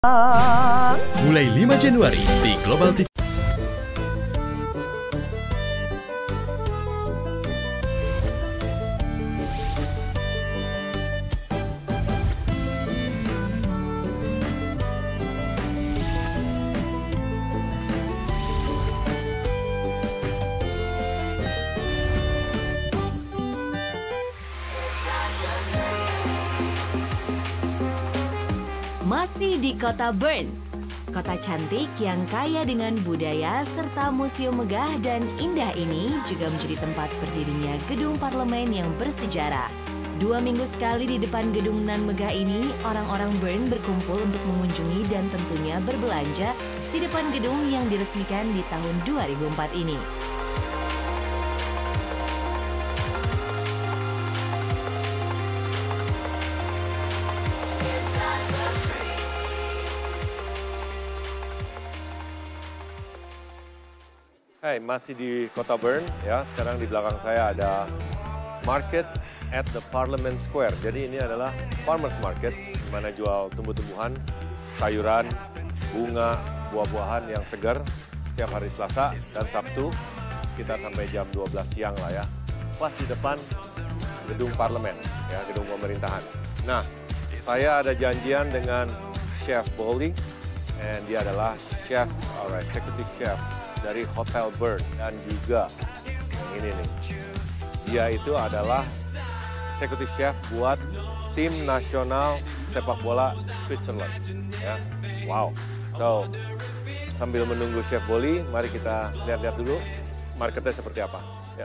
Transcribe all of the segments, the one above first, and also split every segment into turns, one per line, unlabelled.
Mulai 5 Januari di Global TV.
Masih di kota Bern, kota cantik yang kaya dengan budaya serta museum megah dan indah ini juga menjadi tempat berdirinya gedung parlemen yang bersejarah. 2 minggu sekali di depan gedung nan megah ini, orang-orang Bern berkumpul untuk mengunjungi dan tentunya berbelanja di depan gedung yang diresmikan di tahun 2004 ini.
Hai, masih di kota Bern ya. Sekarang di belakang saya ada Market at the Parliament Square. Jadi ini adalah farmers market di mana jual tumbuh-tumbuhan, sayuran, bunga, buah-buahan yang segar setiap hari Selasa dan Sabtu sekitar sampai jam 12 siang lah ya. Pas di depan gedung parlemen ya, gedung pemerintahan. Nah, saya ada janjian dengan Chef Bolly, and dia adalah chef, executive chef dari Hotel Bern, dan juga yang ini nih, dia itu adalah executive chef buat tim nasional sepak bola Switzerland. Ya, wow. So sambil menunggu Chef Bolly, mari kita lihat-lihat dulu marketnya seperti apa. Ya.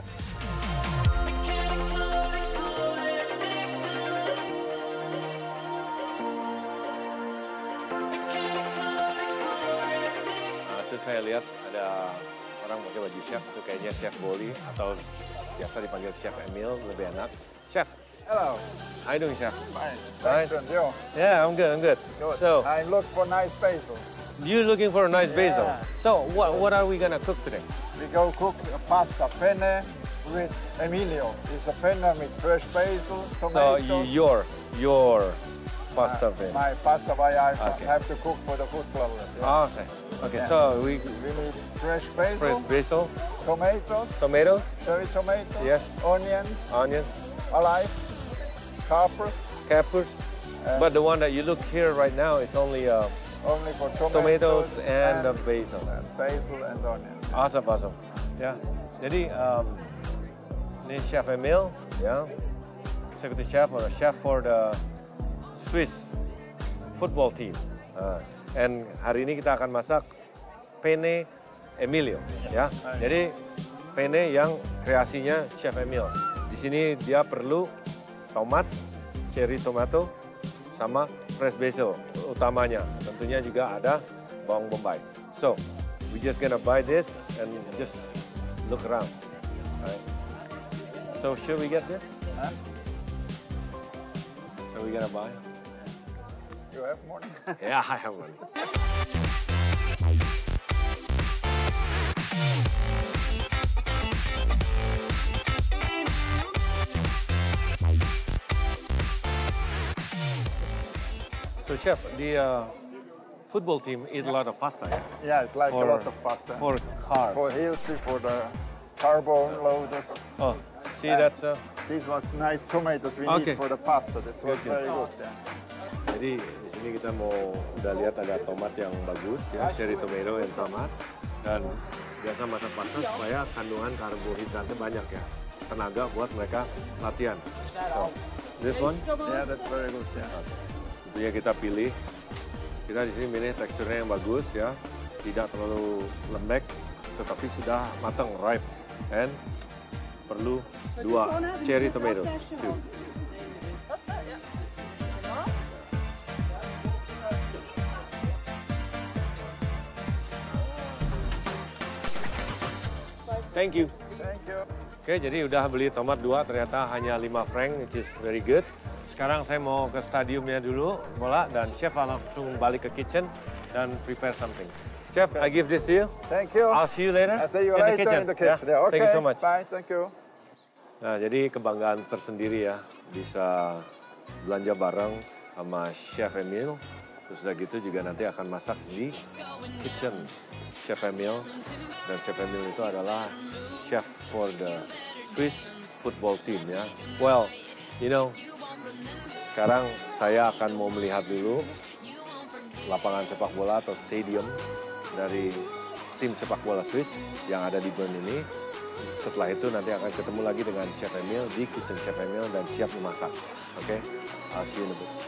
Saya lihat ada orang pakai baju chef, itu kayaknya Chef Bolly atau biasa dipanggil Chef Emil, lebih enak. Chef.
Hello.
How you doing, Chef?
Fine. Thanks, and you?
Yeah, I'm good.
Good.
So,
I look for nice basil.
you looking for a nice basil?
Yeah.
So, what are we gonna cook today?
We go cook a pasta penne with Emilio. It's a penne with fresh basil,
So,
tomatoes.
your pasta penne.
My pasta, I
Okay.
have to cook for the food club.
Oh, okay.
Yeah.
So we
We need fresh basil,
fresh basil,
tomatoes,
tomatoes,
cherry tomatoes,
Yes.
onions,
onions,
olives, capers,
peppers. But the one that you look here right now is only
only for
tomatoes and the basil.
basil and onions.
Awesome. Ya, jadi ini Chef Emil, ya, executive chef or chef for the Swiss football team. And hari ini kita akan masak penne Emilio, ya. Jadi penne yang kreasinya Chef Emil. Di sini dia perlu tomat, cherry tomato, sama fresh basil utamanya. Tentunya juga ada bawang bombay. So, we just gonna buy this and just look around. Right. So, should we get this?
Huh?
So, we gonna buy?
You have money?
Yeah, I have one. So, Chef, the football team eat a lot of pasta, yeah?
Yeah, it's like a lot of pasta.
For carb.
For healthy, for the carbon loaders.
Oh, see, that's
This was nice tomatoes we
Okay.
need for the pasta. This was
Good.
very good. Yeah.
Jadi di sini kita mau udah lihat ada tomat yang bagus ya, cherry tomato yang tomat, dan biasa masak pasta supaya kandungan karbohidratnya banyak ya, tenaga buat mereka latihan. So, this one,
Yeah, that's very good. Yeah.
tentunya kita pilih. Kita di sini pilih teksturnya yang bagus ya, tidak terlalu lembek, tetapi sudah matang, ripe, and perlu 2 cherry tomatoes. 2. Thank you.
Thank you.
Oke, jadi udah beli tomat 2, ternyata hanya 5 franc, which is very good. Sekarang saya mau ke stadiumnya dulu, bola, dan chef langsung balik ke kitchen dan prepare something. Chef, I give this to you.
Thank you.
I'll see you later.
I'll see you
in
later
the kitchen.
in the kitchen.
Yeah.
Yeah, okay.
Thank you so much.
Bye. Thank you.
Nah, jadi kebanggaan tersendiri ya, bisa belanja bareng sama Chef Emil Terus udah gitu juga nanti akan masak di kitchen Chef Emil. Dan Chef Emil itu adalah chef for the Swiss football team ya. Well, you know, sekarang saya akan mau melihat dulu lapangan sepak bola atau stadium dari tim sepak bola Swiss yang ada di Bern ini. Setelah itu nanti akan ketemu lagi dengan Chef Emil di kitchen Chef Emil dan siap memasak. Oke, I'll see you in a bit.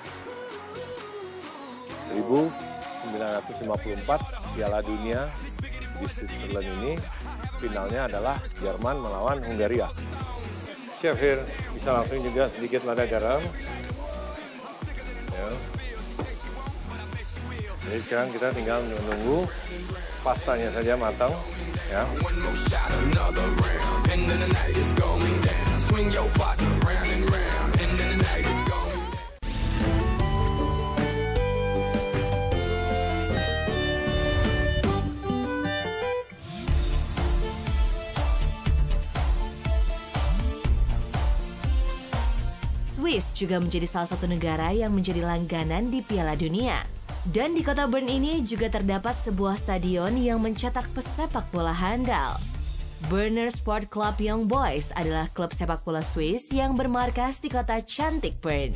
1954 Piala Dunia di Switzerland ini finalnya adalah Jerman melawan Hungaria. Chef here bisa langsung juga sedikit lada garam. Ya. Jadi sekarang kita tinggal menunggu pastanya saja matang. Ya.
Swiss juga menjadi salah satu negara yang menjadi langganan di Piala Dunia. Dan di kota Bern ini juga terdapat sebuah stadion yang mencetak pesepak bola handal. Berner Sport Club Young Boys adalah klub sepak bola Swiss yang bermarkas di kota cantik Bern.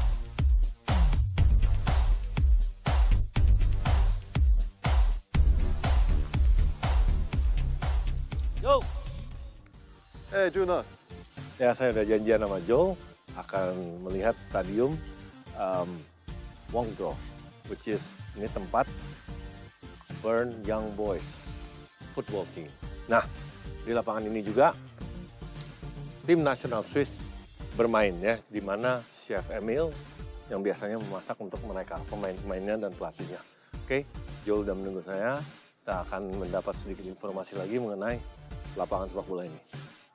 Yo.
Hey, Jonas.
Ya, saya udah janjian sama Joel akan melihat stadium Wongdorf, which is ini tempat Bern Young Boys football team. Nah, di lapangan ini juga tim nasional Swiss bermain ya, di mana Chef Emil yang biasanya memasak untuk mereka, pemain-pemainnya dan pelatihnya. Oke, Joel udah menunggu saya. Kita akan mendapat sedikit informasi lagi mengenai lapangan sepak bola ini.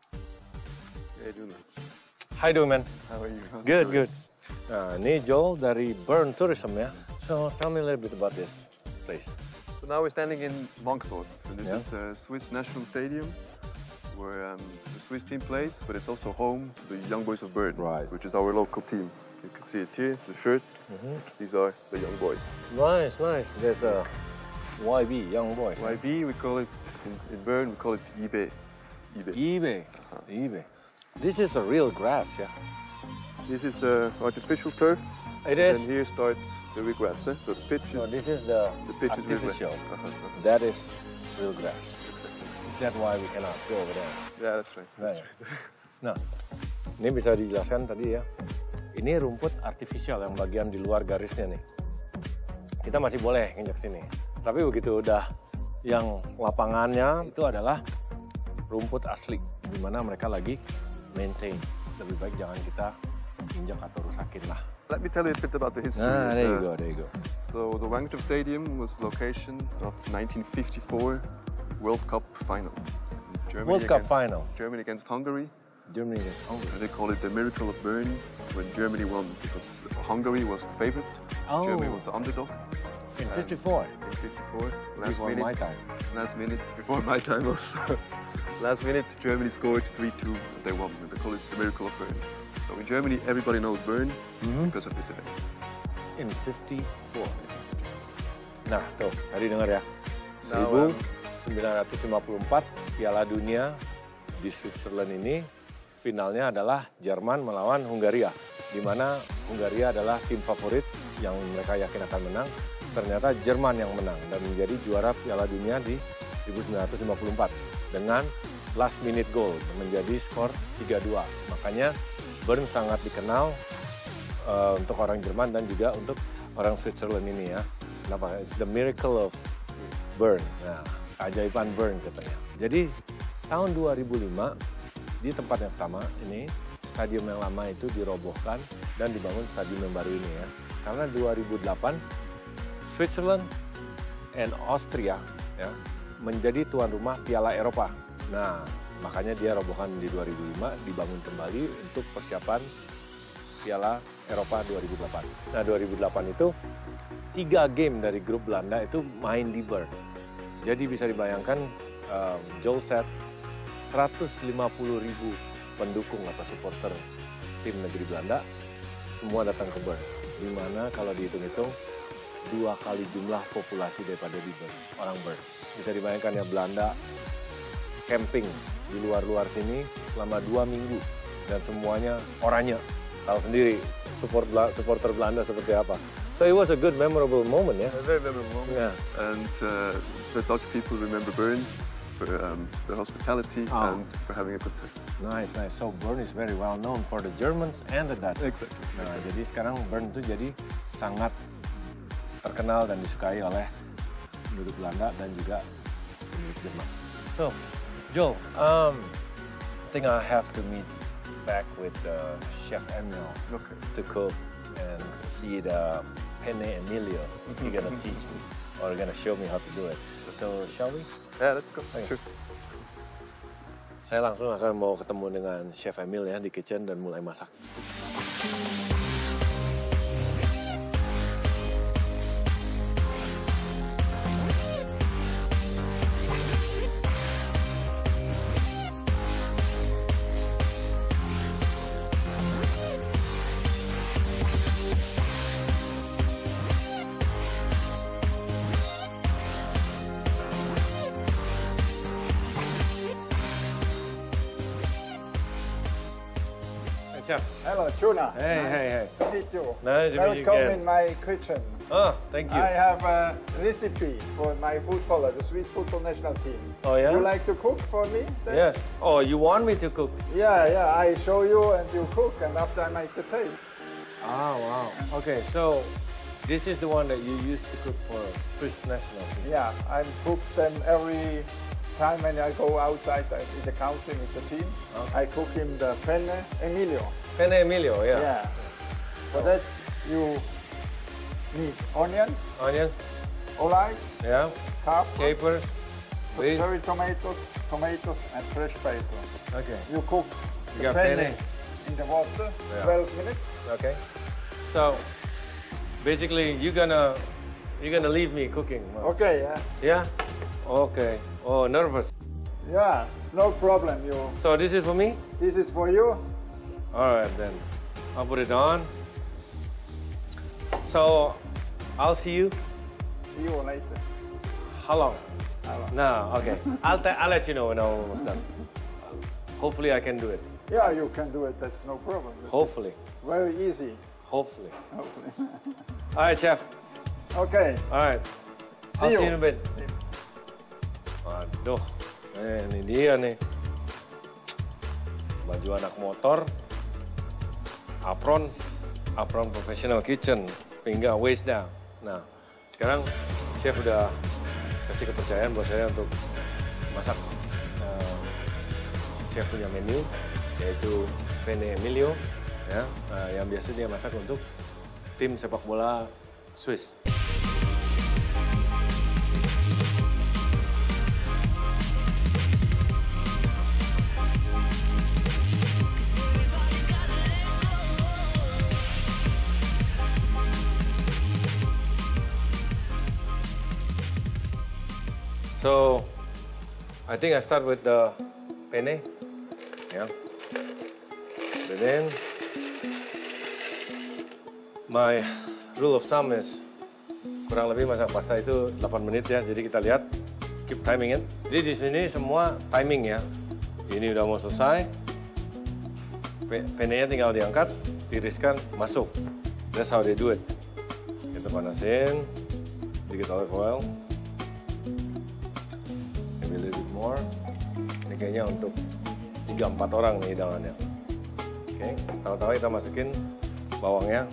Hey, Jonas.
How you doing, man?
How are you?
Good, good. Nah, ini Joel dari Bern Tourism ya. So, tell me a little bit about this place.
So now we're standing in Wankdorf. So this
Yeah.
is the Swiss National Stadium where the Swiss team plays, but it's also home to the Young Boys of Bern,
Right.
which is our local team. You can see it here, the shirt. These are the Young Boys.
Nice, nice. There's a YB, Young Boys.
YB, we call it, in Bern, we call it IB.
eBay. eBay. This is a real grass, yeah.
This is the artificial turf.
It
And
is.
here starts the real grass. So the pitch
So
is,
this is the
pitch is real grass.
artificial.
Uh-huh.
That is real grass.
Exactly.
Is that why we cannot go over there?
Yeah, that's right. That's
Right.
right.
Nah, ini bisa dijelaskan tadi ya. Ini rumput artificial yang bagian di luar garisnya nih. Kita masih boleh nginjak sini. Tapi begitu udah yang lapangannya itu adalah rumput asli, di mana mereka lagi maintain. Lebih baik jangan kita injak atau rusakin lah.
Let me tell you a bit about the history.
Nah,
of
there you
the-
go, there you go.
So the Wankdorf Stadium was the location of 1954 World Cup final. Germany
World Cup
against-
final.
Germany against Hungary.
Germany is hungry.
And they call it the miracle of Bern when Germany won because Hungary was the favorite.
Oh.
Germany was the underdog.
In 54,
In 54, last
before
minute,
my time.
last minute before my time also. Last minute, Germany scored 3-2. They won. And they call it the miracle of Bern. So in Germany, everybody knows Bern because of this event.
In 54. Nah, tuh, tadi dengar ya.
Now,
1954 Piala Dunia di Switzerland ini finalnya adalah Jerman melawan Hungaria, di mana Hungaria adalah tim favorit yang mereka yakin akan menang. Ternyata Jerman yang menang dan menjadi juara Piala Dunia di 1954 dengan last minute goal menjadi skor 3-2. Makanya Bern sangat dikenal untuk orang Jerman dan juga untuk orang Switzerland ini ya. Kenapa? It's the miracle of Bern. Nah, keajaiban Bern katanya. Jadi tahun 2005 di tempat yang sama ini stadium yang lama itu dirobohkan dan dibangun stadium yang baru ini ya. Karena 2008 Switzerland and Austria ya menjadi tuan rumah Piala Eropa. Nah, makanya dia robohkan di 2005 dibangun kembali untuk persiapan Piala Eropa 2008. Nah, 2008 itu 3 game dari grup Belanda itu main di Bern. Jadi bisa dibayangkan Joel set 150.000 pendukung atau supporter tim negeri Belanda semua datang ke Bern. Di mana kalau dihitung-hitung 2 kali jumlah populasi daripada di Bern, orang Bern. Bisa dibayangkan ya, Belanda camping di luar-luar sini selama 2 minggu. Dan semuanya oranye. Tahu sendiri supporter Belanda seperti apa. So it was a good, memorable moment, ya?
A very memorable moment.
Yeah.
And the Dutch people remember Bern for the hospitality and for having a good time.
Nice, nice. So Bern is very well known for the Germans and the Dutch.
Exactly.
Nah, jadi sekarang Bern itu jadi sangat terkenal dan disukai oleh penduduk Belanda dan juga penduduk Jerman. So, Joel, I think I have to meet back with Chef Emil to cook and see the penne Emilio. You're gonna teach me or gonna show me how to do it. So, shall we?
Yeah, let's go.
Okay.
Sure.
Saya langsung akan mau ketemu dengan Chef Emil ya di kitchen dan mulai masak. Chef.
Hello, Tuna.
Hey,
nice
hey, hey.
to meet you.
Nice to meet you
Welcome
again.
in my kitchen.
Oh, thank you.
I have a recipe for my footballer, the Swiss football national team.
Oh, yeah?
You like to cook for me? then?
Yes. Oh, you want me to cook?
Yeah, I show you and you cook, and after I make the taste.
Ah, wow. Okay, so this is the one that you used to cook for Swiss national team.
Yeah, I cook them every time when I go outside in the country with the team.
Okay.
I cook him the penne Emilio.
Penne Emilio, yeah.
Yeah. For that you need onions,
Onions,
olives,
yeah.
capers,
Capers. Wait.
cherry tomatoes, and fresh basil.
Okay.
You cook
You
the
got penne.
in the water,
Yeah.
12 minutes.
Okay. So basically, you're gonna leave me cooking. Huh?
Okay,
Yeah. Okay. Oh, nervous.
yeah, it's no problem.
So this is for me.
This is for you.
All right then. I'll put it on. So I'll see you.
See you later.
How long?
How long?
No. Okay. I'll let you know when I'm almost done. Hopefully I can do it.
Yeah, you can do it. That's no problem.
Hopefully.
Very easy.
Hopefully.
Hopefully.
All right, chef.
Okay.
All right. I'll
See
see you
you.
in a bit. Waduh, ini dia nih. Baju anak motor, apron professional kitchen, pinggang waist down. Nah, sekarang chef udah kasih kepercayaan buat saya untuk masak chef punya menu, yaitu penne Emilio, ya, yang biasa dia masak untuk tim sepak bola Swiss. So, I think I start with the penne, yeah. And then, my rule of thumb is kurang lebih masak pasta itu 8 menit ya. Jadi kita lihat, keep timing it. Jadi di sini semua timing ya. Ini udah mau selesai. Penne-nya tinggal diangkat, tiriskan, masuk. That's how they do it. Kita panasin, sedikit olive oil. Maybe a little bit more. Ini kayaknya untuk 3-4 orang nih hidangannya. Oke, pertama-tama kita masukin bawangnya.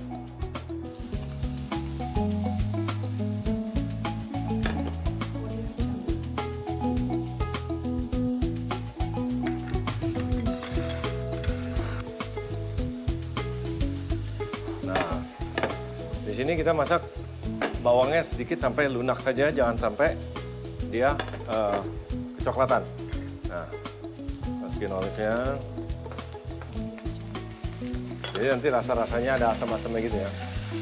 Nah, di sini kita masak bawangnya sedikit sampai lunak saja, jangan sampai dia kecoklatan. Nah, masukin olive-nya. Jadi nanti rasa-rasanya ada asam-asamnya gitu ya.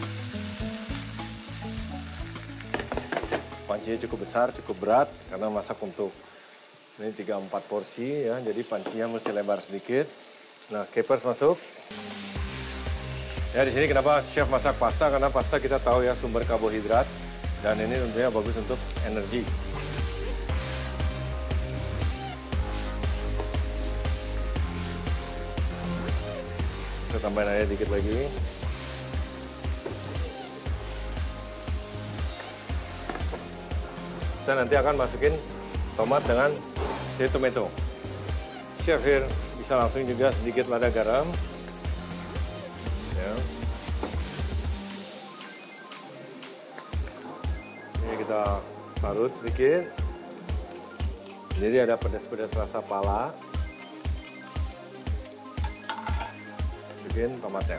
Pancinya cukup besar, cukup berat, karena masak untuk ini 3-4 porsi ya, jadi pancinya mesti lebar sedikit. Nah, capers masuk. Ya di sini kenapa chef masak pasta? Karena pasta kita tahu ya sumber karbohidrat dan ini tentunya bagus untuk energi. Kita tambahin air dikit lagi. Kita nanti akan masukin tomat dengan tomato. Chef here bisa langsung juga sedikit lada garam. Ya. Ini kita parut sedikit. Jadi ada pedas-pedas rasa pala. Masukin tomatnya.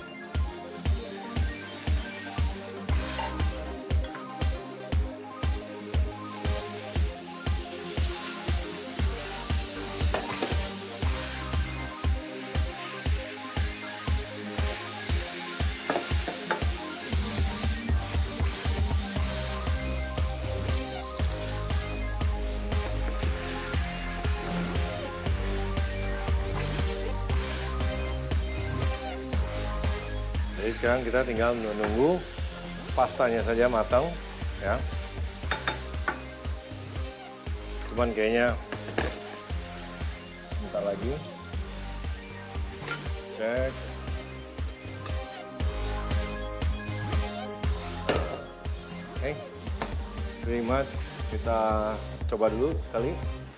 Jadi sekarang kita tinggal menunggu pastanya saja matang, ya. Cuman kayaknya sebentar lagi. Cek. Oke, pretty much kita coba dulu sekali.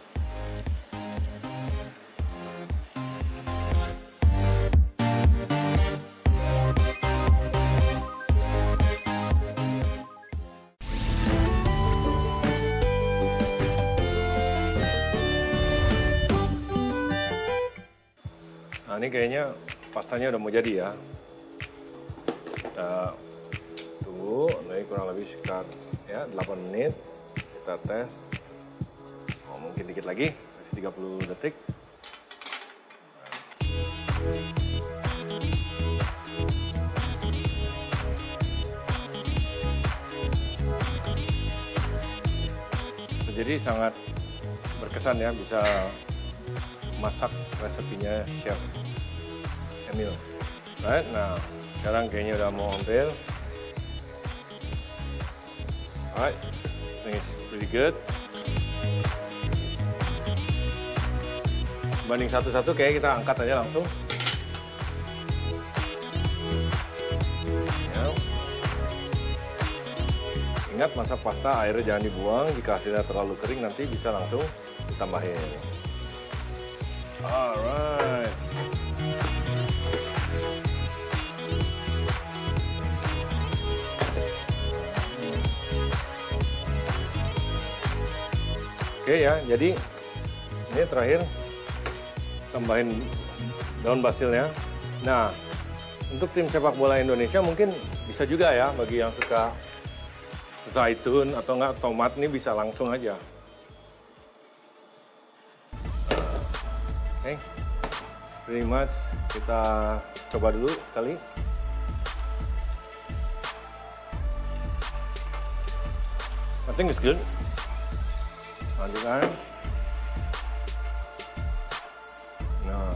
Nah ini kayaknya pastanya udah mau jadi ya. Kita tunggu, ini kurang lebih sekitar ya 8 menit. Kita tes. Oh, mungkin dikit lagi, masih 30 detik. Jadi sangat berkesan ya bisa masak resepinya Chef Emil. Right, nah sekarang kayaknya udah mau hampir. Alright, I think it's pretty good. Banding satu-satu kayak kita angkat aja langsung. Ya. Ingat masak pasta airnya jangan dibuang, jika hasilnya terlalu kering nanti bisa langsung ditambahin. Alright. Oke ya, jadi ini terakhir tambahin daun basilnya. Nah, untuk tim sepak bola Indonesia mungkin bisa juga ya bagi yang suka zaitun atau enggak tomat ini bisa langsung aja. Oke, pretty much kita coba dulu sekali. I think it's good. Lanjutkan. Nah,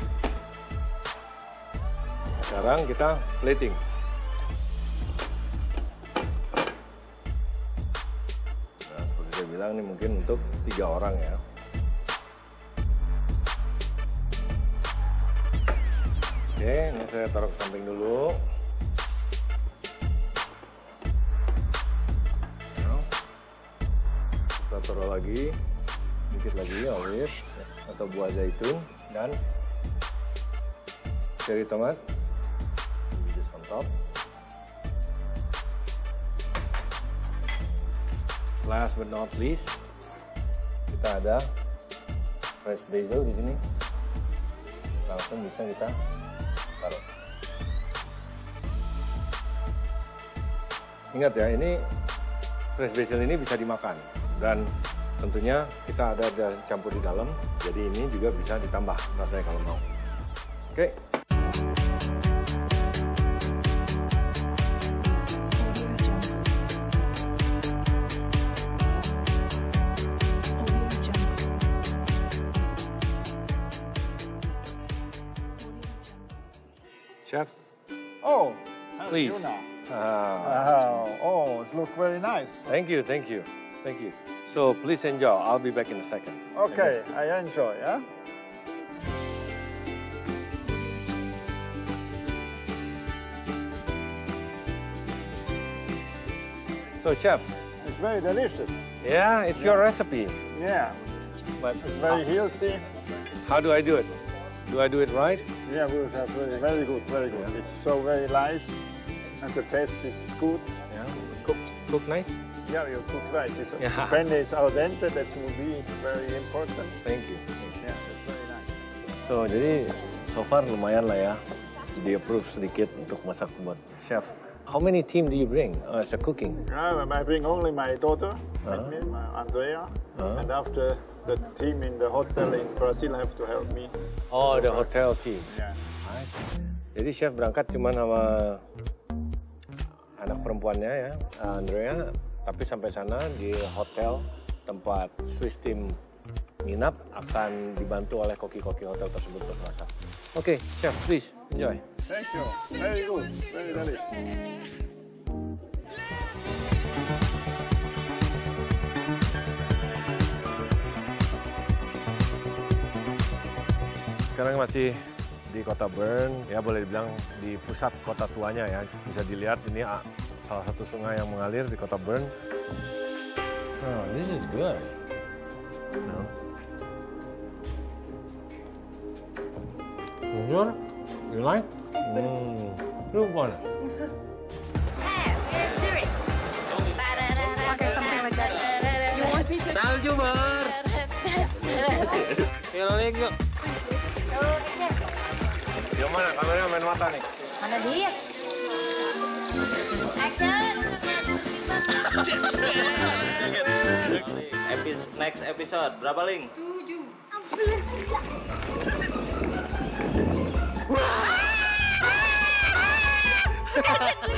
sekarang kita plating. Nah, seperti saya bilang ini mungkin untuk 3 orang ya. Oke, ini saya taruh ke samping dulu. Nah, kita taruh lagi, dikit lagi olive atau buah zaitun dan cherry tomat. Just on top. Last but not least, kita ada fresh basil di sini. Langsung bisa kita taruh. Ingat ya, ini fresh basil ini bisa dimakan dan tentunya kita ada campur di dalam, jadi ini juga bisa ditambah rasanya kalau mau. Oke. Chef,
Oh,
Please.
Tuna.
Ah,
Oh, it looks very nice.
thank you, thank you, thank you. So please enjoy. I'll be back in a second.
Okay, I enjoy, yeah?
So chef,
It's very delicious.
yeah, it's your recipe,
Yeah,
but
it's very healthy.
how do I do it? Do I do it right?
Yeah, we have very good, very good. It's so very nice, and the taste is good.
Yeah, cook nice.
Yeah, you cook rice. It's,
Yeah.
Penne is al dente, that will be very important.
Thank you.
Yeah, that's very nice.
So jadi so far lumayan lah ya, di approve sedikit untuk masak buat chef. How many team do you bring as a cooking?
I bring only my daughter,
Uh-huh.
with me, my Andrea,
Uh-huh.
and after the team in the hotel in Brazil have to help me.
Oh, the hotel team.
Yeah.
Jadi chef berangkat cuma sama anak perempuannya ya, Andrea. Tapi sampai sana di hotel tempat Swiss team nginap akan dibantu oleh koki-koki hotel tersebut untuk masak. Oke, chef, please enjoy.
Thank you. Very good. Very delicious.
Sekarang masih di kota Bern, ya boleh dibilang di pusat kota tuanya ya. Bisa dilihat ini salah satu sungai yang mengalir di kota Bern. Oh, this is good. No. Sure? You like? Lu mana?
Okay, something like that. You want me to?
Salju, Bar! Yuk, naik yuk. Yang mana? Kameranya main mata nih.
Mana dia? Action!
Next episode, berapa Ling?
7.